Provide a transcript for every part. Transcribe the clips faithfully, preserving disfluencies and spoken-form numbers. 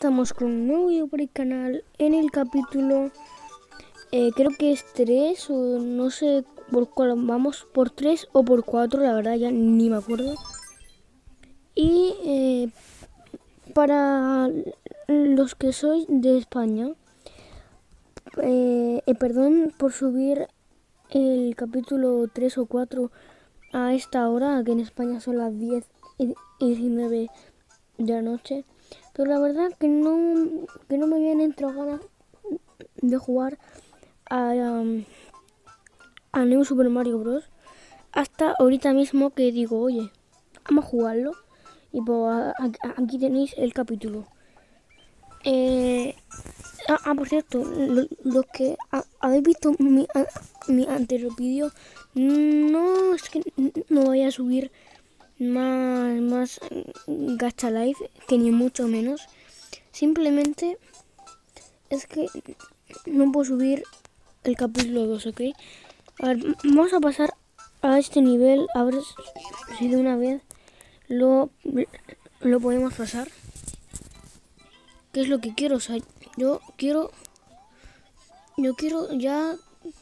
estamos con un nuevo video por el canal. En el capítulo, eh, creo que es tres o no sé por cuál vamos, por tres o por cuatro, la verdad ya ni me acuerdo. Y eh, para los que sois de España, eh, eh, perdón por subir el capítulo tres o cuatro a esta hora, que en España son las diez y diecinueve de la noche. Pero la verdad que no, que no me habían entrado ganas de jugar a, um, a New Super Mario Bros. Hasta ahorita mismo que digo, oye, vamos a jugarlo. Y pues a, a, aquí tenéis el capítulo. Eh, ah, ah, por cierto, los lo que a, habéis visto mi, a, mi anterior vídeo, no es que no vaya a subir más, más Gacha Live, que ni mucho menos. Simplemente es que no puedo subir el capítulo dos, ¿ok? A ver, vamos a pasar a este nivel, a ver si de una vez lo, lo podemos pasar. ¿Qué es lo que quiero? O sea, yo quiero... Yo quiero ya...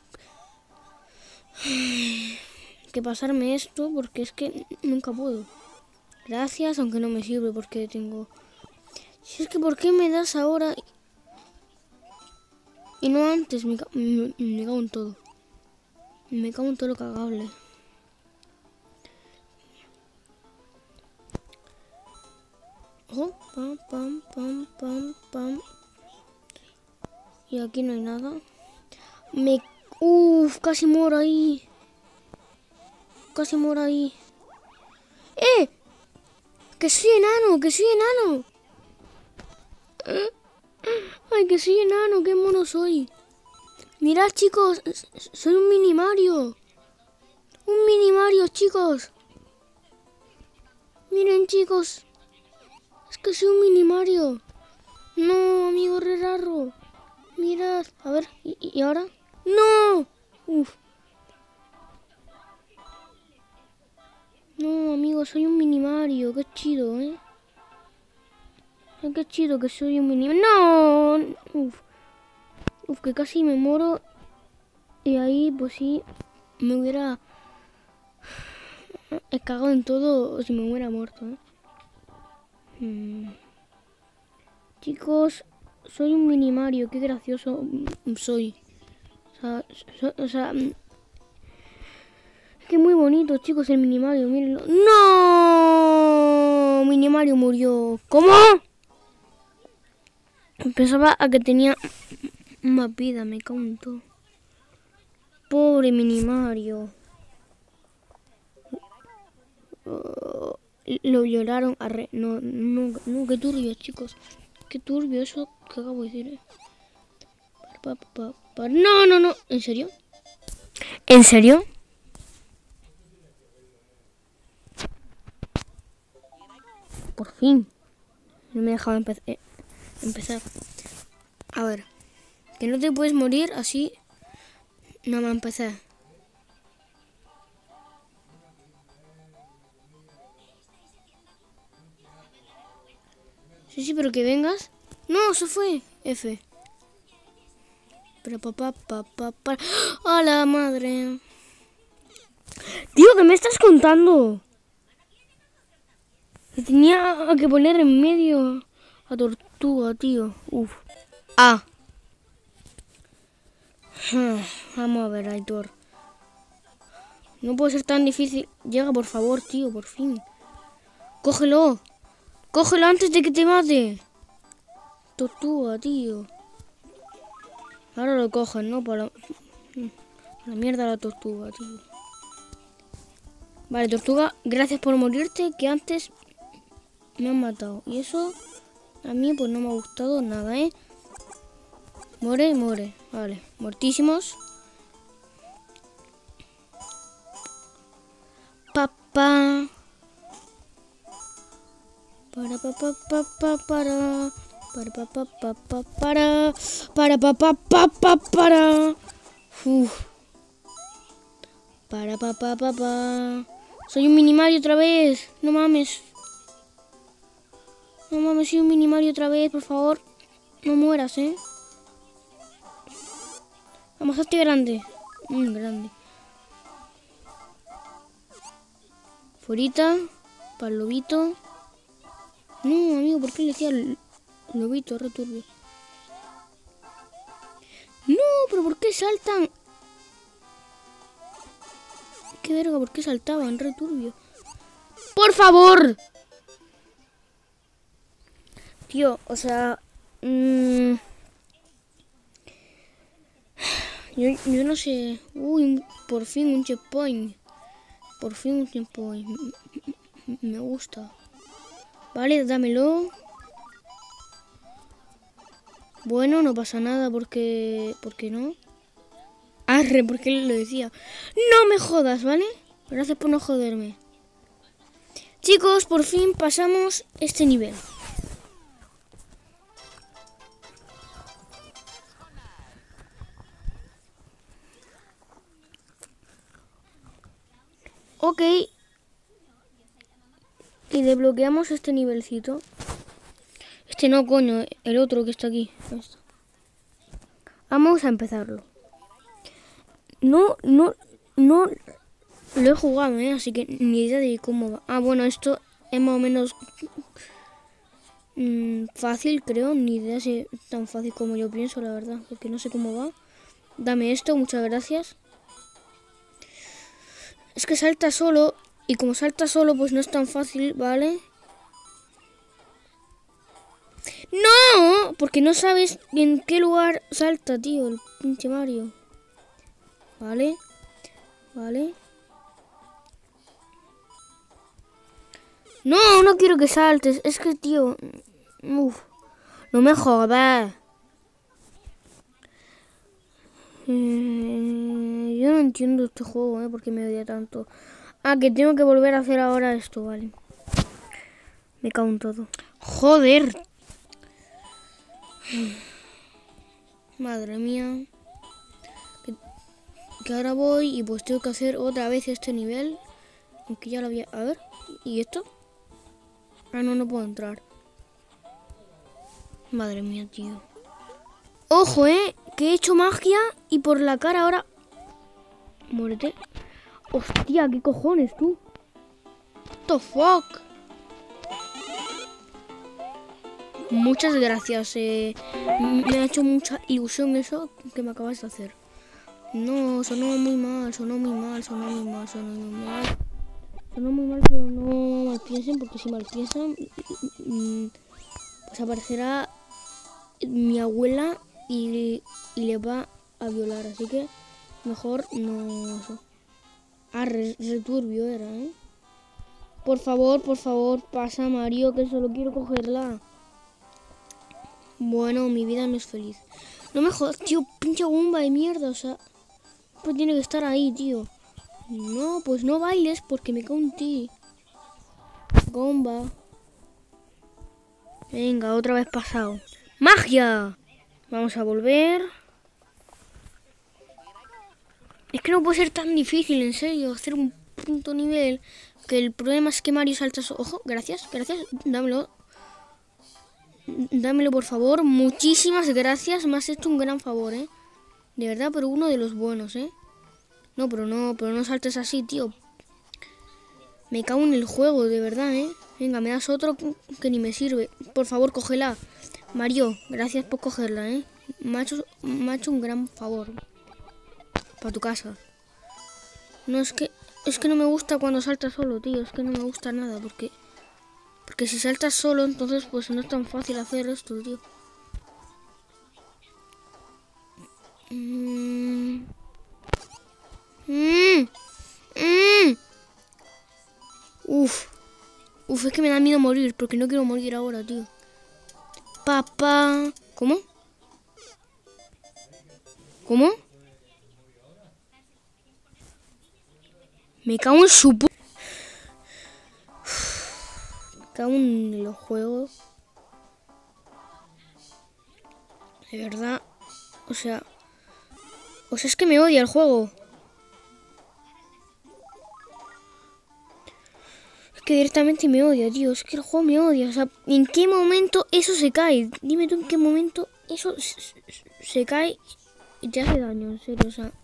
que pasarme esto, porque es que nunca puedo. Gracias, aunque no me sirve porque tengo... Si es que, ¿por qué me das ahora? Y no antes, me, me, me cago en todo. Me cago en todo lo cagable. Ojo, pam, pam, pam, pam, pam. Y aquí no hay nada. Me... Uff, casi muero ahí. Casi muero ahí. ¡Eh! ¡Que soy enano! ¡Que soy enano! ¡Ay, que soy enano! ¡Qué mono soy! Mirad, chicos, soy un mini Mario. Un mini Mario, chicos. Miren, chicos. Es que soy un mini Mario. No, amigo, re raro. Mirad. A ver, ¿y, y ahora? ¡No! Uf. No, amigo, soy un mini Mario. Qué chido, ¿eh? Qué chido que soy un mini... ¡No! Uf. Uf, que casi me muero. Y ahí, pues sí, me hubiera... He cagado en todo si me hubiera muerto, ¿eh? Hmm. Chicos, soy un mini Mario. Qué gracioso soy. O sea, so, o sea... Es que muy bonito, chicos, el mini Mario. Mírenlo. ¡No! Mini Mario murió. ¿Cómo? Pensaba a que tenía más vida, me cago en todo. Pobre mini Mario. Uh, lo lloraron a re... No, no, no, qué turbio, chicos. Qué turbio eso que acabo de decir, ¿eh? Pa, pa, pa, pa. No, no, no. ¿En serio? ¿En serio? Por fin. No me dejaba empe eh, empezar. A ver. Que no te puedes morir así. No me empezar. Sí, sí, pero que vengas. No, se fue. F. Pero papá, papá, papá. ¡A la madre! Tío, ¿qué me estás contando? Que tenía que poner en medio a Tortuga, tío. Uf. Ah. Vamos a ver, Aitor. No puede ser tan difícil. Llega, por favor, tío, por fin. Cógelo. Cógelo antes de que te mate. Tortuga, tío. Ahora lo cogen, ¿no? Para la mierda la tortuga, tío. Vale, Tortuga, gracias por morirte, que antes me han matado. Y eso a mí pues no me ha gustado nada, ¿eh? Muere y muere. Vale, muertísimos. Papá. Para pa pa pa pa para. Para pa pa pa pa para. Para pa pa pa pa para. Uf. Para pa pa pa pa. Soy un mini Mario otra vez. No mames. No mames, soy un mini Mario otra vez, por favor. No mueras, ¿eh? Vamos, hazte grande. Muy grande. Forita. Para el lobito. No, amigo, ¿por qué le decía el lobito? Returbio. No, pero ¿por qué saltan? Qué verga, ¿por qué saltaban? Returbio. ¡Por favor! Tío, o sea... Mmm, yo, yo no sé... Uy, por fin un checkpoint. Por fin un checkpoint. Me gusta. Vale, dámelo. Bueno, no pasa nada porque... ¿Por qué no? Arre, porque lo decía. No me jodas, ¿vale? Gracias por no joderme. Chicos, por fin pasamos este nivel. Ok. Y desbloqueamos este nivelcito. Este no, coño, el otro que está aquí. Esto. Vamos a empezarlo. No, no, no lo he jugado, ¿eh? Así que ni idea de cómo va. Ah, bueno, esto es más o menos mmm, fácil, creo. Ni idea si es tan fácil como yo pienso, la verdad. Porque no sé cómo va. Dame esto, muchas gracias. Es que salta solo. Y como salta solo, pues no es tan fácil, ¿vale? ¡No! Porque no sabes en qué lugar salta, tío, el pinche Mario. Vale. Vale. No, no quiero que saltes. Es que, tío... Uf. No me jodas. Eh, yo no entiendo este juego, ¿eh? ¿Por qué me odia tanto? Ah, que tengo que volver a hacer ahora esto, vale. Me cago en todo. Joder. Madre mía. Que, que ahora voy y pues tengo que hacer otra vez este nivel. Aunque ya lo había... A ver. ¿Y esto? Ah, no, no puedo entrar. Madre mía, tío. Ojo, eh, que he hecho magia y por la cara ahora... Muérete. Hostia, ¿qué cojones, tú? What the fuck? Muchas gracias. Eh, me ha hecho mucha ilusión eso que me acabas de hacer. No, sonó muy mal, sonó muy mal, sonó muy mal, sonó muy mal. Sonó muy mal, pero no mal piensen, porque si mal piensan, pues aparecerá mi abuela y, y le va a violar. Así que mejor no eso. Ah, re, returbio era, ¿eh? Por favor, por favor, pasa, Mario, que solo quiero cogerla. Bueno, mi vida no es feliz. No me jodas, tío, pinche bomba de mierda, o sea... Pues tiene que estar ahí, tío. No, pues no bailes porque me cago en ti. Bomba. Venga, otra vez pasado. ¡Magia! Vamos a volver. Es que no puede ser tan difícil, en serio, hacer un punto nivel. Que el problema es que Mario salta... So Ojo, gracias, gracias, dámelo. Dámelo, por favor. Muchísimas gracias, me has hecho un gran favor, ¿eh? De verdad, pero uno de los buenos, ¿eh? No, pero no, pero no saltes así, tío. Me cago en el juego, de verdad, ¿eh? Venga, me das otro que ni me sirve. Por favor, cógela. Mario, gracias por cogerla, ¿eh? Me ha hecho, me ha hecho un gran favor. Para tu casa. No, es que... Es que no me gusta cuando saltas solo, tío. Es que no me gusta nada, porque... Porque si saltas solo, entonces pues no es tan fácil hacer esto, tío. Mmm... Mmm... Mmm... Uf. Uf, es que me da miedo morir, porque no quiero morir ahora, tío. Papá... ¿Cómo? ¿Cómo? Me cago en su pu... Me cago en los juegos. De verdad. O sea... O sea, es que me odia el juego. Es que directamente me odia, tío. Es que el juego me odia. O sea, ¿en qué momento eso se cae? Dime tú en qué momento eso se, se, se cae y te hace daño, en serio, o sea.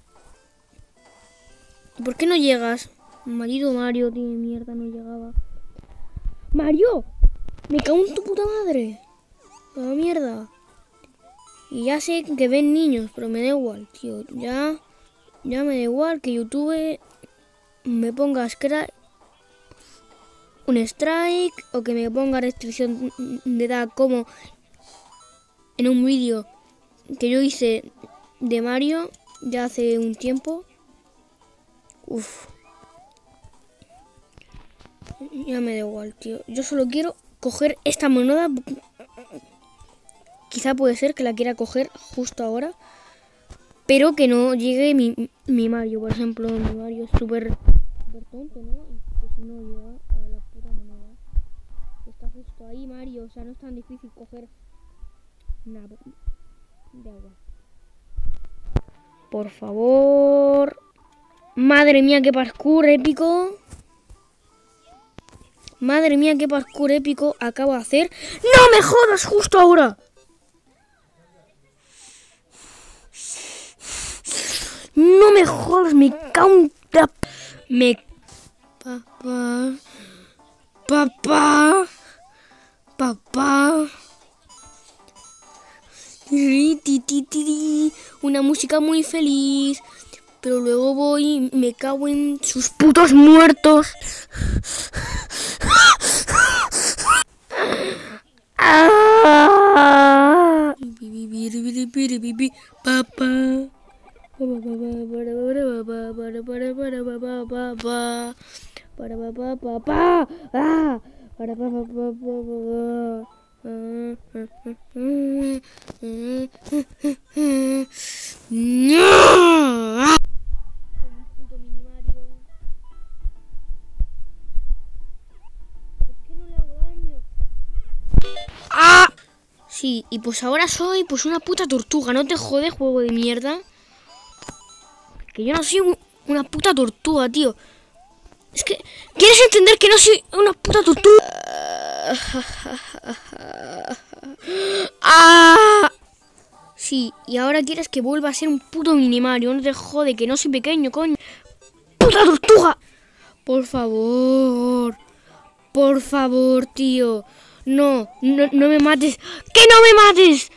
¿Por qué no llegas? Maldito Mario, tío, mierda, no llegaba. ¡Mario! ¡Me cago en tu puta madre! ¡La mierda! Y ya sé que ven niños, pero me da igual, tío. Ya, ya me da igual que YouTube me ponga strike, un strike o que me ponga restricción de edad como en un vídeo que yo hice de Mario ya hace un tiempo. Uf. Ya me da igual, tío. Yo solo quiero coger esta moneda. Quizá puede ser que la quiera coger justo ahora. Pero que no llegue mi, mi Mario, por ejemplo. Mi Mario es súper tonto, ¿no? Y pues no llega a la puta moneda. Está justo ahí, Mario. O sea, no es tan difícil coger nada de agua. Por favor. Madre mía, qué parkour épico. Madre mía, qué parkour épico acabo de hacer. ¡No me jodas justo ahora! No me jodas, me caunta. Me... Papá... Papá... Papá... Una música muy feliz. Pero luego voy y me cago en sus putos muertos. Papá. ¡Ah! Sí, y pues ahora soy pues una puta tortuga. No te jode, juego de mierda. Que yo no soy un, una puta tortuga, tío. Es que... ¿Quieres entender que no soy una puta tortuga? ¡Ah! Sí, y ahora quieres que vuelva a ser un puto minimario. No te jode, que no soy pequeño, coño. ¡Puta tortuga! Por favor. Por favor, tío. No, no, no me mates. ¡Que no me mates!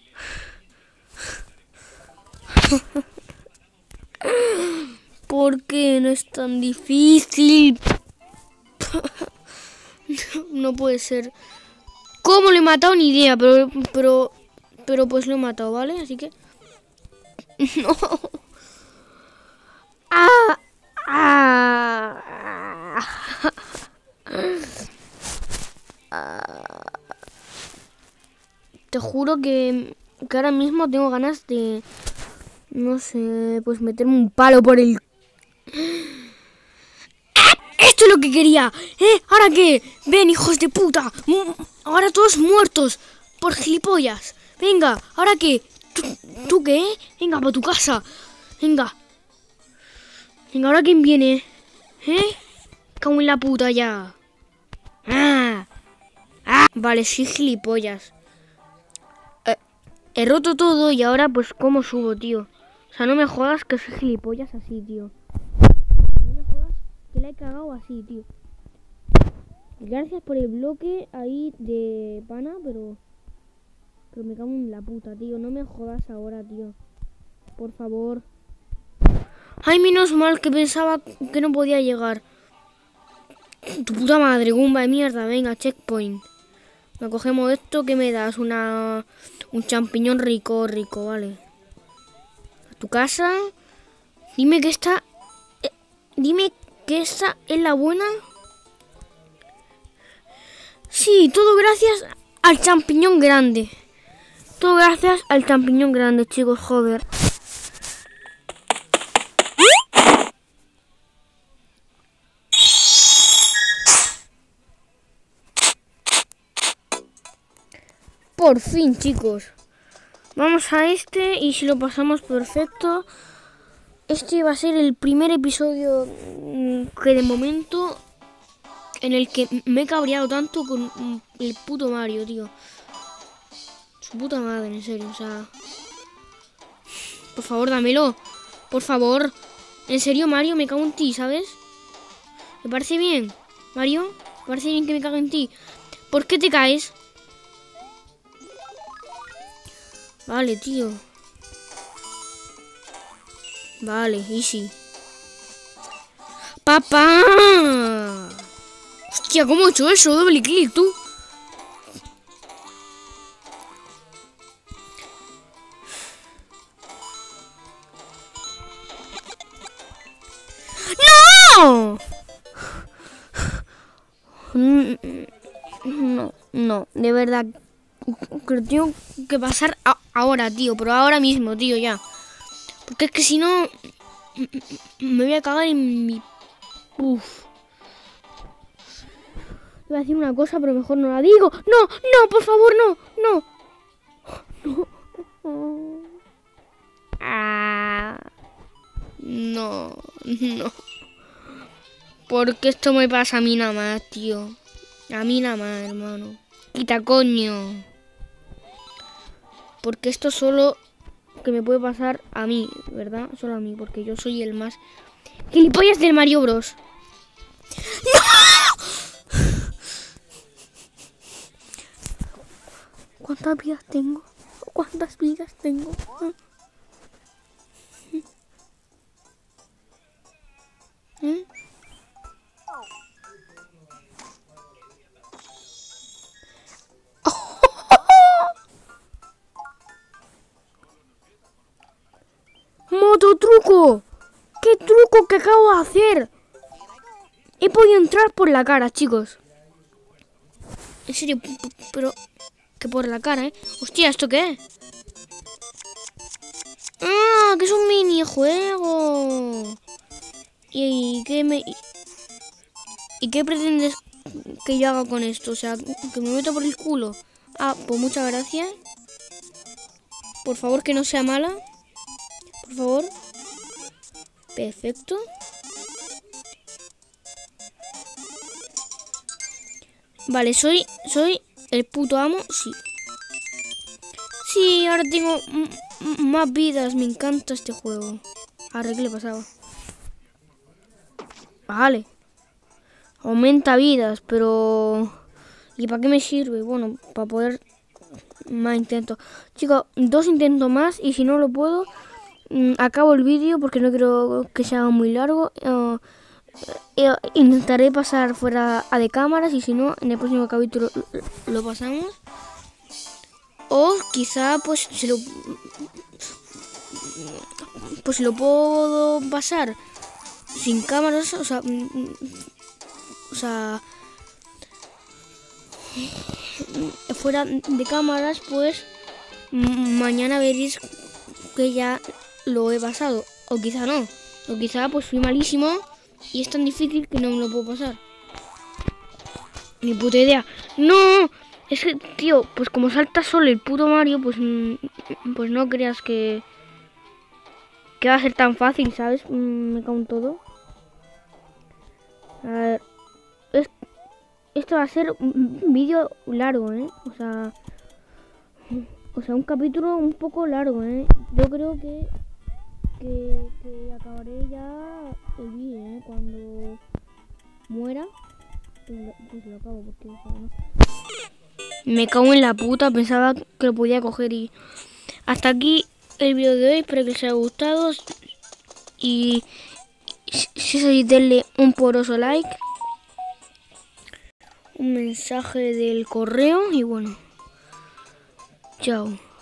¿Por qué no es tan difícil? No puede ser. ¿Cómo lo he matado? Ni idea, pero, pero, pero pues lo he matado, ¿vale? Así que... No. ¡Ah! ¡Ah! Te juro que, que ahora mismo tengo ganas de... No sé, pues meterme un palo por el... ¡Esto es lo que quería! ¿Eh? ¿Ahora qué? Ven, hijos de puta. Ahora todos muertos. Por gilipollas. Venga, ¿ahora qué? ¿Tú, ¿tú qué? Venga, para tu casa. Venga. Venga, ¿ahora quién viene? ¿Eh? Cago en la puta ya. Ah. Ah. Vale, sí, gilipollas. Eh, he roto todo y ahora pues ¿cómo subo, tío? O sea, no me jodas que soy gilipollas así, tío. No me jodas que la he cagado así, tío. Gracias por el bloque ahí de pana, pero... Pero me cago en la puta, tío. No me jodas ahora, tío. Por favor. Ay, menos mal que pensaba que no podía llegar. Tu puta madre, gumba de mierda. Venga, checkpoint. Nos cogemos esto, ¿qué me das? Una... Un champiñón rico, rico, vale. A tu casa. Dime que esta... Eh, dime que esta es la buena. Sí, todo gracias al champiñón grande. Todo gracias al champiñón grande, chicos, joder. Por fin, chicos. Vamos a este y si lo pasamos perfecto. Este va a ser el primer episodio que de momento en el que me he cabreado tanto con el puto Mario, tío. Su puta madre, en serio, o sea... Por favor, dámelo. Por favor. En serio, Mario, me cago en ti, ¿sabes? ¿Me parece bien? Mario, ¿me parece bien que me cago en ti? ¿Por qué te caes? Vale, tío. Vale, easy. ¡Papá! Hostia, ¿cómo he hecho eso? Doble clic, tú. ¡No! No, no, de verdad. Que lo tengo que pasar a ahora, tío. Pero ahora mismo, tío, ya. Porque es que si no... Me voy a cagar en mi... Uf. Iba a decir una cosa, pero mejor no la digo. ¡No! ¡No! ¡Por favor, no! ¡No! ¡No! Ah. No, no. Porque esto me pasa a mí nada más, tío. A mí nada más, hermano. Quita coño. Porque esto solo que me puede pasar a mí, ¿verdad? Solo a mí, porque yo soy el más gilipollas del Mario Bros. ¡No! ¿Cuántas vidas tengo? ¿Cuántas vidas tengo? ¿Eh? ¡Mototruco! ¡Qué truco que acabo de hacer! He podido entrar por la cara, chicos. En serio, pero... Que por la cara, ¿eh? Hostia, ¿esto qué es? ¡Ah! Que es un minijuego. ¿Y qué me... ¿Y qué pretendes que yo haga con esto? O sea, que me meto por el culo. Ah, pues muchas gracias. Por favor, que no sea mala. Por favor. Perfecto. Vale, soy soy el puto amo, sí. Sí, ahora tengo más vidas. Me encanta este juego. Ahora, ¿qué le pasaba? Vale. Aumenta vidas, pero... ¿Y para qué me sirve? Bueno, para poder... Más intentos. Chicos, dos intentos más y si no lo puedo... Acabo el vídeo porque no quiero que sea muy largo. Uh, uh, intentaré pasar fuera a de cámaras y si no, en el próximo capítulo lo pasamos. O quizá pues se lo pues lo puedo pasar sin cámaras, o sea, o sea, fuera de cámaras, pues mañana veréis que ya lo he pasado, o quizá no, o quizá pues fui malísimo y es tan difícil que no me lo puedo pasar. Ni puta idea. ¡No! Es que, tío, pues como salta solo el puto Mario, pues, pues no creas que, que va a ser tan fácil, ¿sabes? Me cago en todo. A ver, es, esto va a ser un vídeo largo, ¿eh? O sea, o sea, un capítulo un poco largo, ¿eh? Yo creo que, que, que acabaré ya el vídeo, ¿eh? Cuando muera, pues lo, pues lo acabo, porque, o sea, no. Me cago en la puta, pensaba que lo podía coger y... Hasta aquí el vídeo de hoy, espero que os haya gustado. Y si es así, denle un poroso like. Un mensaje del correo y bueno. Chao.